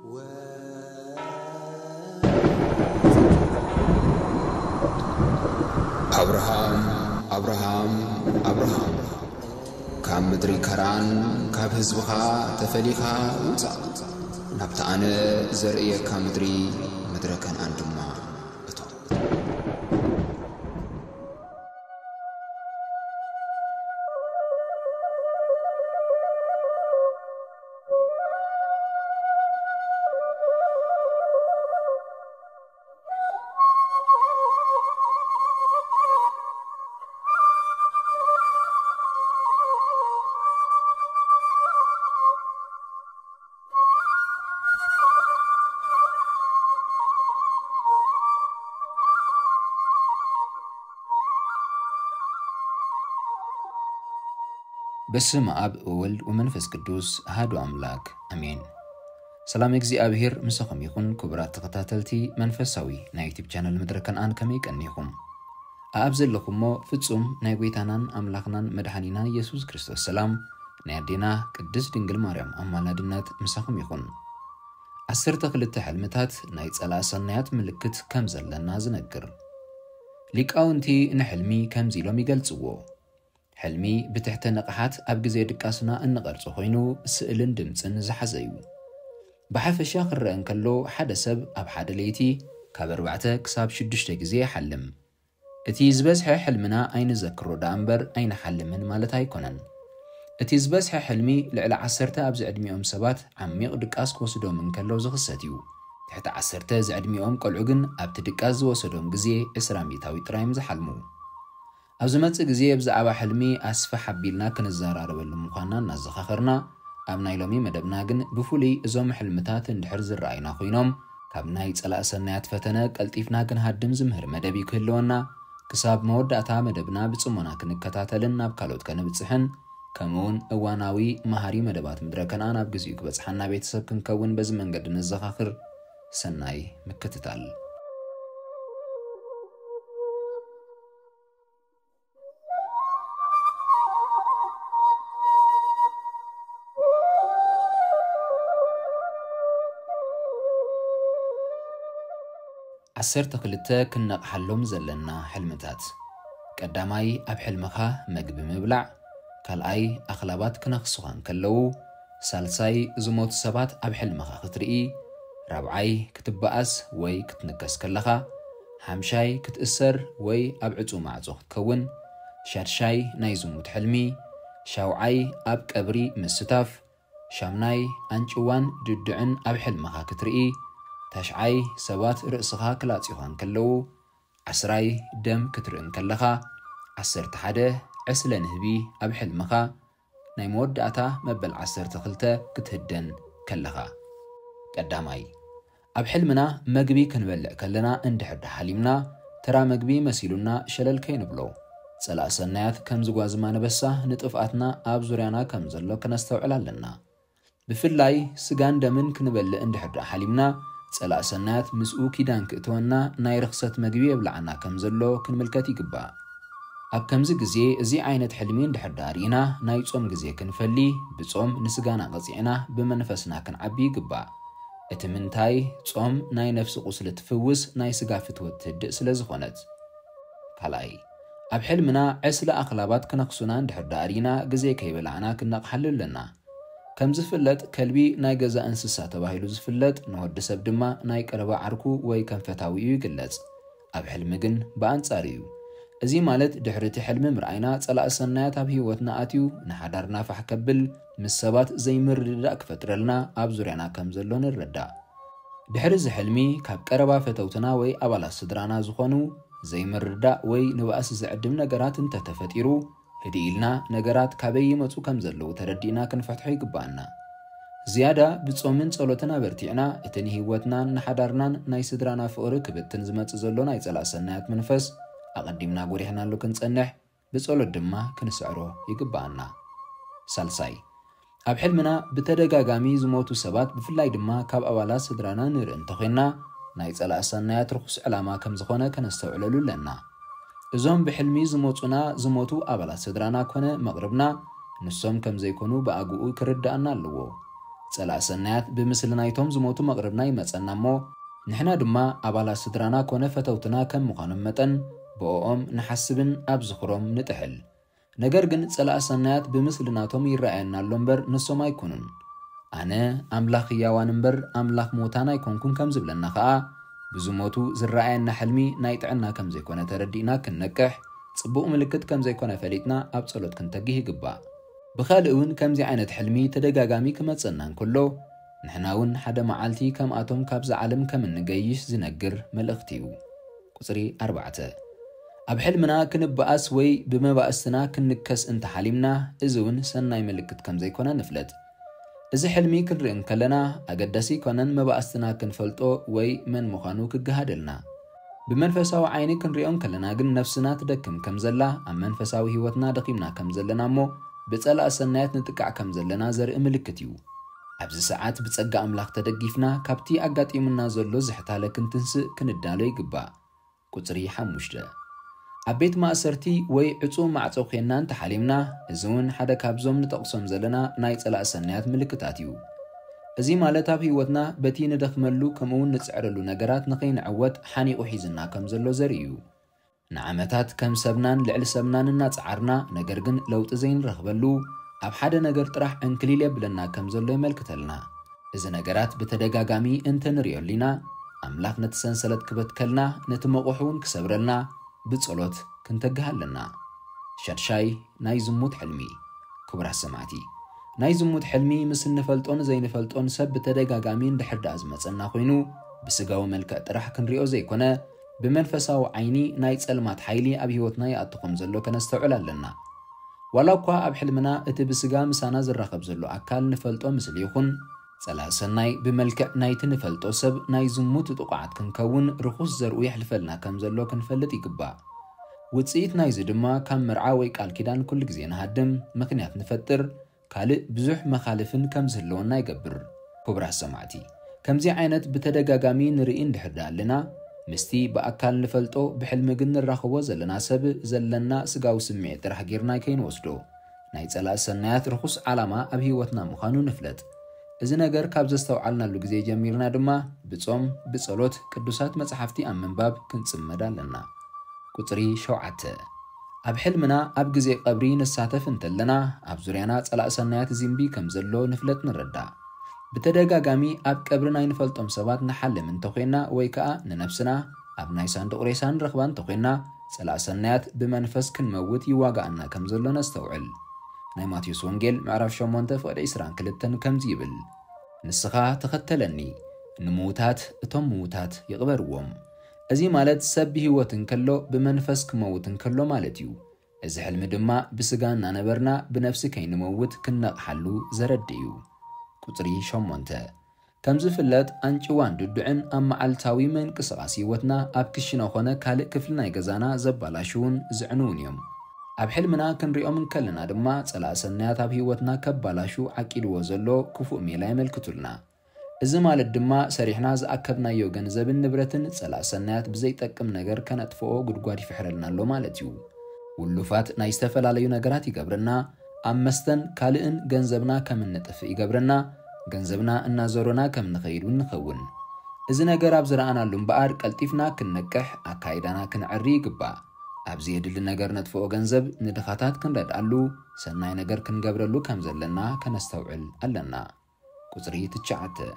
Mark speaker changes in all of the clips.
Speaker 1: أبراهام كام مدري كران كاب هزبخا تفليخا وصا نبت أنا زرئية كام مدري مدركا عندما بسم أب أول ومنفس قدوس هادو أملاك أمين سلام يجزي أبهر مسخم يكون كبرات تقطاتلتي منفسوي نايتيب channel مدركن آن كميك أنيكم أبزل لكم مو فتسوم نايقويتانان أملاقنان مدحانينا يسوس كريستوس سلام نايدينا قدس دنجل مريم أمالا دنات مسخم يكون عسر تقلت حلمتات نايت ألاسانيات ملكت كمزل لنا زنقر ليك أونتي نحلمي كمزي لومي قلتسوو حلمي بتحت نقحات أبقى زي دكاسنا النقرص خوينو سئلن دمتن زحزيو بحفشا قرأن كلو حدا سب أب حدا ليتي كابربعتا كساب شدشتك زي حلم اتي زبزح حلمنا أين ذكرو دامبر أين حلمن مالتا يكونن اتي زبزح حلمي لعلا عسرتا أبز عدميهم سبات عميق دكاس كوسدو من كلو زغساتيو تحت عسرتا زعدميهم قلعوغن أبت دكاس وسدوم جزي إسرامي تاوي ترايم زحلمو أبزمت جزية بزعبا حلمي أسفح حبيلنا كنزارة بالمقانا نزخاخرنا أبناي لومي مدبناغن بفولي إزوم حلمتات اندحرز الرأينا خوينوم كابنا يتسأل أسنات فتنا قلتيفنا كنهدم زمهر مدبي كهلونا كساب مودعتا مدبنا بتصمونا كنكتاتلن بكالوت كنبتصحن كمون أواناوي مهاري مدبات مدركن آنا بجزيوك بتصحنا بيتساب كنكون بزمن قد نزخاخر سناي مكتتال عسرت قلتا كنا حلوم زلنا حلمتات قداماي أب حلمخا مقب مبلع كالأي أخلابات كنخصوان كاللو سالساي زموت سبات أب حلمخا خطرئي رابعاي كتبقاس وي كتنكس كاللخا حامشاي كتأسر وي أب عطو معزوخ تكون شارشاي ناي زموت حلمي شاوعاي أب كبري مستاف شامناي أنجوان ددعن أب حلمخا كترئي تشعي سبات رأسها كلاتيوهان كلو عسراي دم كترئن كلخا عسر تحده عسلن هبي أب حلمخا ناي مودعتا مبل عسر تخلتا كتهدن كلخا قداماي أب حلمنا مقبي كنبلع كلنا اندحر حليمنا ترى مقبي مسيلونا شلل كينبلو سلا سنات كم زغوازمان بسا نطفاتنا أب زوريانا كم زلو كنستوعلا لنا بفلاي سغان دمن كنبلع اندحر حليمنا سلا سنات مسؤو كيدان كتونا ناي رخصت مقبي يبلعنا كمزلو كنملكتي قبا أب كمز جزي زي عينة حلمين دحر دارينا ناي تصوم جزي كنفلي بتصوم نسقانا غزينا بمنفسنا كنعبي قبا اتمنتاي تصوم ناي نفس قسل تفوز ناي سقافت وتهدئ سلازخونت كالاي أب حلمنا عسل أقلابات كنقصنا دحر دارينا جزي كيبلعنا كنقحلل لنا كم زفلت كلبي ناي جزا انسسا تباهيلو زفلت نود سب دما ناي قربا عركو وي كم فتاويو يقلص اب حلمجن بانصاريو ازي مالت دحرتي حلم مرعينا صلا سنايات اب هيوتنا اتيو نحدرنا فحكبل مسبات زي مردا كفترلنا اب زوريانا كم زلون الردا دحر زي حلمي كاب قربا فتوتنا وي ابالا سدرانا زخونو زي مردا وي نباس زعدم نغرات انت تفطيرو هديلنا نغرات كابي مصو كم زلو تردينا كنفتحو يقبانا زياده بصومن صلوتنا برتيعنا اتني هيوتنا نحدرنا ناي سدرانا فقر كبتن زمص زلونا يصلاسنايات منفس اقدمنا غوريحنا لو كنصنح بصلوت دما كنسعرو يقبانا سالساي اب حلمنا بتدغاغامي زموتو سبات بفلاي دما كاب ابالا سدرانا نرن تخينا ناي صلاسنايات رخص علامه كم زخونه كنستوعللو لنا ازوم بحلمي زموتنا زموتو ابالا سدرانا كونه مقربنا نسوم كم زيكونو باغو كردانا لو ጸላእ ሰናያት ብምስልናይቶም ዝሞቱ መቕረብና ይመጸና እሞ ንሕና ድማ ኣባላት ስድራና ኮነ ፈተውትና ከም ምዃኖም መጠን ብኦም ንሓስብን ኣብ ዝኽሮም ንጥሕል ነገር ግን ጸላእ ሰናያት ብምስልናቶም ይረኣየና ኣሎ እምበር ንሶም ኣይኮኑን ኣነ ኣምላኽ ሕያዋን እምበር ኣምላኽ ሞታን ኣይኮንኩን ከም ዝብለና ከዓ ብዝሞቱ ዝረኣየና ሕልሚ ናይ ጥዕና ከም ዘይኮነ ተረዲእና ክንነቅሕ ጽቡቕ ምልክት ከም ዘይኮነ ፈሊጥና ኣብ ጸሎት ክንተግህ ይግባእ ብኻልእ እውን ከምዚ ዓይነት ሕልሚ ተደጋጋሚ ክመጸና እንከሎ ንሕና እውን ሓደ መዓልቲ ከምኣቶም ካብዚ ዓለም ከም እንገይሽ ዝነግር መልእኽቲ እዩ ቁጽሪ 4 ኣብ ሕልምና ክንበኣስ ወይ ብመባእስትና ክንከስ እንተሓሊምና እዚ እውን ሰናይ ምልክት ከም ዘይኮነ ንፍለጥ እዚ ሕልሚ ክንርኢ እንከለና ኣገዳሲ ኮነን መባእስትና ክንፈልጦ ወይ መን ምዃኑ ክገሃደልና ብመንፈሳዊ ዓይኒ ክንሪኦም ከለና ግን ነፍስና ትደክም ከም ዘላ ኣብ መንፈሳዊ ህይወትና ደኺምና ከም ዘለና እሞ ብጸላእ ሰናያት ንጥቃዕ ከም ዘለና ዘርኢ ምልክት እዩ ኣብዚ ሰዓት ብጸጋ ኣምላኽ ተደጊፍና ካብቲ ኣጋጢሙና ዘሎ ዝሕታለ ክንትንስእ ክንዳሎ ይግባእ ቁጽሪ 5 ኣብ ቤት ማእሰርቲ ወይ ዕጹው ማዕጾ ኾይንና እንተሓሊምና እዚ እውን ሓደ ካብዞም ንጠቕሶም ዘለና ናይ ጸላእ ሰናያት ምልክታት እዩ እዚ ማለት ኣብ ህይወትና በቲ ንደኽመሉ ከምኡውን ንጽዕረሉ ነገራት ንኸይንዕወት ሓኒቑ ሒዝና ከም ዘሎ ዘርኢ እዩ ንዓመታት ከም ሰብናን ልዕሊ ሰብናን እናጸዓርና ነገር ግን ለውጢ ዘይንረኽበሉ ኣብ ሓደ ነገር ጥራሕ እንክሊል የብለና ከም ዘሎ የመልክተልና እዚ ነገራት ብተደጋጋሚ እንተንሪኦሊና ኣምላኽ ነቲ ሰንሰለት ክበትከልና ነቲ መቑሑ እውን ክሰብረልና ብጸሎት ክንተግሃለና ሸድሻይ ናይ ዝሙት ሕልሚ ክቡራት ሰማዕቲ ናይ ዝሙት ሕልሚ ምስ እንፈልጦን ዘይንፈልጦን ሰብ ብተደጋጋሚ እንድሕር ዳኣ ዝመጸና ኮይኑ ብስጋዊ መልክዕ ጥራሕ ክንሪኦ ዘይኮነ ብመንፈሳዊ ዓይኒ ናይ ጸልማት ሓይሊ ኣብ ህይወትና ይኣቱ ከም ዘሎ ከነስተውዕል ኣለና ዋላ እኳ ኣብ ሕልምና እቲ ብስጋ ምሳና ዝራኸብ ዘሎ ኣካል ንፈልጦ ምስሊ ይኹን ጸላእ ሰናይ ብመልክዕ ናይቲ ንፈልጦ ሰብ ናይ ዝሙት ጥቑዓት ክንከውን ርኹስ ዘርኡ ይሕልፈልና ከም ዘሎ ክንፈልጥ ይግባእ ውጽኢት ናይዚ ድማ ካብ መርዓ ወይ ቃል ኪዳን ኩሉ ግዜ ንሃድም ምክንያት ንፈጥር ካልእ ብዙሕ መኻልፍን ከም ዝህልወና ይገብር ክቡራት ሰማዕቲ ከምዚ ዓይነት ብተደጋጋሚ ንርኢ እንድሕር ኣለና ምስቲ ብኣካል ንፈልጦ ብሕልሚ ግን ንራኸቦ ዘለና ሰብ ዘለና ስጋዊ ስምዒት ጥራሕ ጌርና ከይንወስዶ ናይ ጸላእ ሰናያት ርኹስ ዓላማ ኣብ ህይወትና ምዃኑ ንፍለጥ እዚ ነገር ካብ ዘስተውዓልናሉ ግዜ ጀሚርና ድማ ብጾም ብጸሎት ቅዱሳት መጽሓፍቲ ኣብ ምንባብ ክንጽመድ ኣለና ቁጽሪ 7 ኣብ ሕልምና ኣብ ግዜ ቀብሪ ንሳተፍ እንተለና ኣብ ዙርያና ጸላእ ሰናያት ዝምቢ ከም ዘሎ ንፍለጥ ንረዳእ ብተደጋጋሚ ኣብ ቀብሪ ናይ ንፈልጦም ሰባት ንሓልም እንተኾይና ወይ ከዓ ንነፍስና ኣብ ናይ ሳንዱቕ ሬሳ ንረኽባ እንተኾይና ጸላእ ሰናያት ብመንፈስ ክንመውት ይዋጋኣና ከም ዘሎ ነስተውዕል ናይ ማቴዎስ ወንጌል ምዕራፍ 8:22 ከምዚ ይብል ንስኻ ተኸተለኒ ንምውታት እቶም ምውታት ይቕበርዎም እዚ ማለት ሰብ ብህይወት እንከሎ ብመንፈስ ክመውት እንከሎ ማለት እዩ እዚ ሕልሚ ድማ ብስጋ እናነበርና ብነፍሲ ከይንመውት ክነቕሓሉ ዘረዲ እዩ ቁጽሪ 8 ከም ዝፍለጥ አንጭዋን ድዱዕን ኣብ መዓልታዊ ምንቅስቓስ ህይወትና ኣብ ክሽነ ኾነ ካልእ ክፍሊ ናይ ገዛና ዘባላሽውን ዝዕንውን እዮም ኣብ ሕልምና ክንሪኦም እንከለና ድማ ጸላእ ሰናያት ኣብ ህይወትና ከባላሹ ዓቂድዎ ዘሎ ክፉእ ሜላ የመልክቱልና እዚ ማለት ድማ ሰሪሕና ዝኣከብናዮ ገንዘብን ንብረትን ጸላእ ሰናያት ብዘይጠቅም ነገር ከነጥፍኦ ጉድጓድ ይፍሕረልና ኣሎ ማለት እዩ ውሉፋት ናይ ዝተፈላለዩ ነገራት ይገብርና ኣብ መስተን ካልእን ገንዘብና ከም እንጥፍእ ይገብርና ገንዘብና እናዘሮና ከም ንኸይዱ ንኸውን እዚ ነገር ኣብ ዝረኣናሉ እምበኣር ቀልጢፍና ክንነቅሕ ኣካይዳና ክንዕሪ ይግባእ ኣብዚ የድሊ ነገር ነጥፍኦ ገንዘብ ንድኻታት ክንረድኣሉ ሰናይ ነገር ክንገብረሉ ከም ዘለና ከነስተውዕል ኣለና ቁጽሪ 9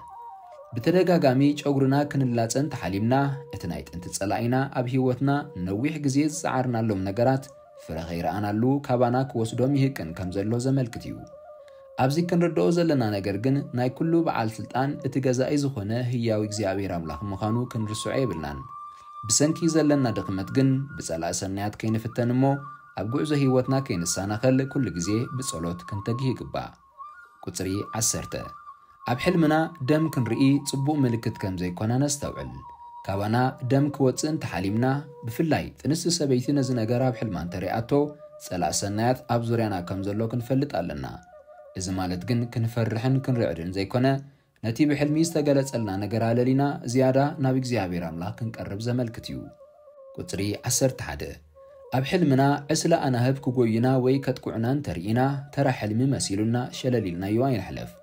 Speaker 1: ብተደጋጋሚ ጨጉርና ክንላጸን ተሓሊምና እቲ ናይ ጥንቲ ጸላኢና ኣብ ህይወትና ነዊሕ ግዜ ዝፀዓርናሎም ነገራት ፍረ ኸይረኣናሉ ካባና ክወስዶም ይህቅን ከም ዘሎ ዘመልክት እዩ ኣብዚ ክንርድኦ ዘለና ነገር ግን ናይ ኩሉ በዓል ስልጣን እቲ ገዛኢ ዝኾነ ህያዊ እግዚኣብሔር ኣምላኽ ምዃኑ ክንርስዖ የብልናን ብሰንኪ ዘለና ድኽመት ግን ብጸላእ ሰናያት ከይንፍተን እሞ ኣብ ጉዕዞ ህይወትና ከይንሳናኸል ኩሉ ግዜ ብጸሎት ክንተግህ ይግባእ ቁጽሪ 10 ኣብ ሕልምና ደም ክንርኢ ጽቡቕ ምልክት ከም ዘይኮነ ነስተውዕል ካባና ደም ክወፅእ እንተሓሊምና ብፍላይ ጥንሲ ሰበይቲ ነዚ ነገር ኣብ ሕልማ እንተሪኣቶ ጸላእ ሰናያት ኣብ ዙርያና ከም ዘሎ ክንፈልጥ ኣለና እዚ ማለት ግን ክንፈርሕን ክንርዕድን ዘይኮነ ነቲ ብሕልሚ ዝተገለጸልና ነገር ኣለሊና ዝያዳ ናብ እግዚኣብሔር ኣምላኽ ክንቀርብ ዘመልክት እዩ ቁጽሪ 11 ኣብ ሕልምና ዕስለ ኣናህብ ክጎይና ወይ ከጥቁዕና እንተሪኢና ተራ ሕልሚ መሲሉና ሸለሊልናዮ ኣይንሕለፍ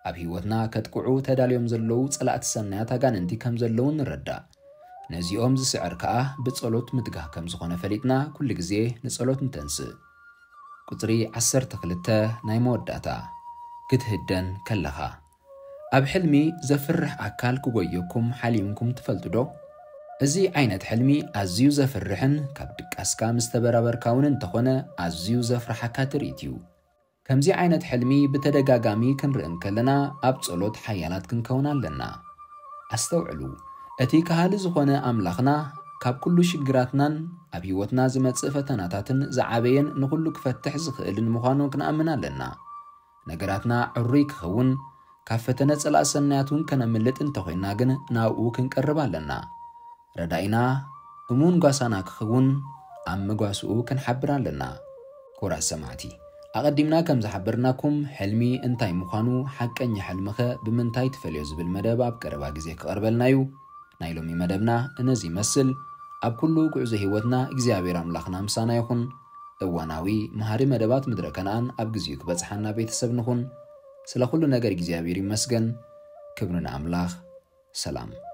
Speaker 1: ኣብ ህይወትና ከጥቅዑ ተዳልዮም ዘለው ጸላእት ሰናያት ኣጋንንቲ ከም ዘለው ንረዳእ ነዚኦም ዝስዕር ከዓ ብጸሎት ምትጋህ ከም ዝኾነ ፈሊጥና ኩሉ ግዜ ንጸሎት እንተንስእ ቁጽሪ 12 ናይ መወዳእታ ክትህደን ከለኻ ኣብ ሕልሚ ዘፍርሕ ኣካል ክጎየኩም ሓሊምኩም ትፈልጡ ዶ? እዚ ዓይነት ሕልሚ ኣዝዩ ዘፍርሕን ካብ ድቃስካ ምስተበራበርካ እውን እንተኾነ ኣዝዩ ዘፍርሐካ ትርኢት እዩ። ከምዚ ዓይነት ሕልሚ ብተደጋጋሚ ክንርእን ከለና ኣብ ጸሎት ሓያላት ክንከውን ኣለና። ኣስተውዕሉ እቲ ካህሊ ዝኾነ ኣምላኽና ካብ ኩሉ ሽግራትናን ኣብ ህይወትና ዝመጽእ ፈተናታትን ዝዓበየን ንኹሉ ክፈትሕ ዝኽእልን ምዃኑ ክንኣምን ኣለና። ነገራትና ዕሩይ ክኸውን ካብ ፈተነ ጸላእ ሰናያት እውን ከነምልጥ እንተኾይና ግን ናብኡ ክንቀርብ ኣለና። ረዳኢና እሙን ጓሳና ክኸውን ኣብ መጓስኡ ክንሓብር ኣለና። ኩራት ሰማዕቲ ኣቐዲምና ከም ዝሓበርናኩም ሕልሚ እንታይ ምዃኑ ሓቀኛ ሕልምኸ ብምንታይ ትፈልዮ ዝብል መደብ ኣብ ቀረባ ግዜ ክቐርበልናዩ ናይ ሎሚ መደብና እነዚ ይመስል። ኣብ ኩሉ ጉዕዞ ህይወትና እግዚአብሔር ኣምላኽና ምሳና ይኹን። እዋናዊ መሃሪ መደባት ምድረ ከነኣን ኣብ ግዚኡ ክበጽሓና ቤተሰብ ንኹን። ስለ ኩሉ ነገር እግዚአብሔር ይመስገን። ክብሪ ንኣምላኽ። ሰላም